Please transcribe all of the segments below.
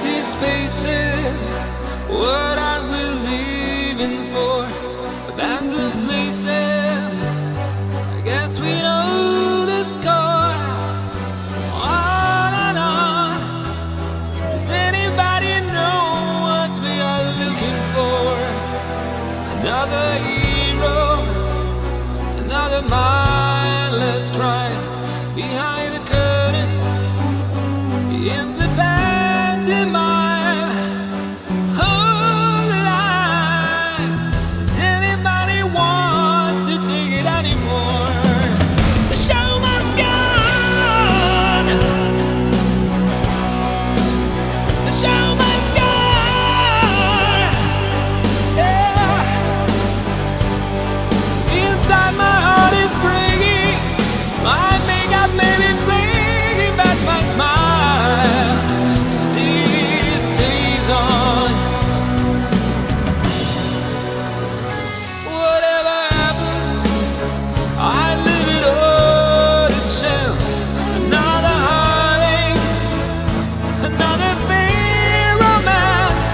empty spaces. What are we leaving for? Abandoned places. I guess we know the score. On and on. Does anybody know what we are looking for? Another hero, another mindless crime behind the curtain. In the pantomime, hold the line. Does anybody want to take it anymore? The show must go on. The show must go on. Yeah. Inside my heart is breaking. My makeup may be flaking, but my smile stays on. Whatever happens, I live it all to chance. Another heartache, another failed romance.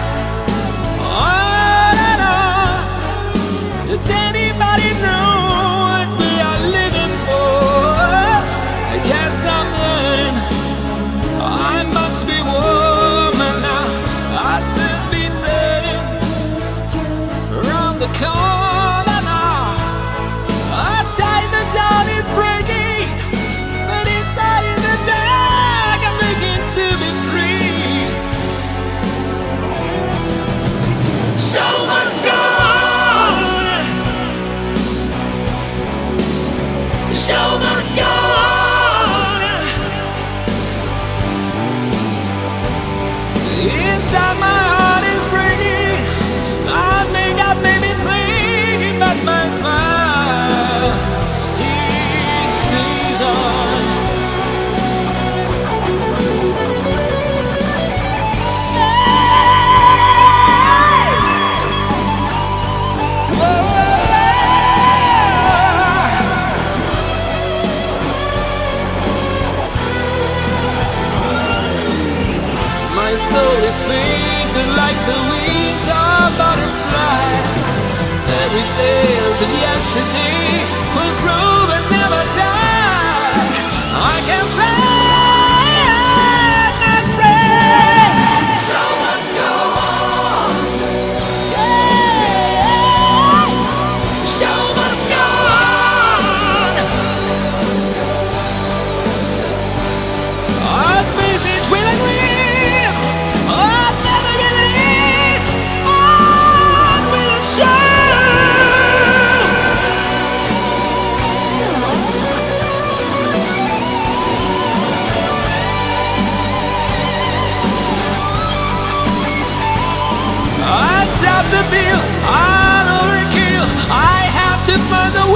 On and on. Does anybody know what we are living for? I guess I'm learning. I must be woman now. I should be turning around the corner now. Outside the dawn is breaking, but inside in the dark I'm beginning to be free. The show must go on. The show must go on. Inside my heart is breaking. My makeup may be flaking, but my smile stays on. My soul is painted like the wings of butterflies. Fairy tales of yesterday will grow but never die. I can fly and pray. Show must go on. Yeah. Show must go on. I'll face it with a grin. I'm never giving in. On with a show. I tap the bill, I'll overkill. I have to find the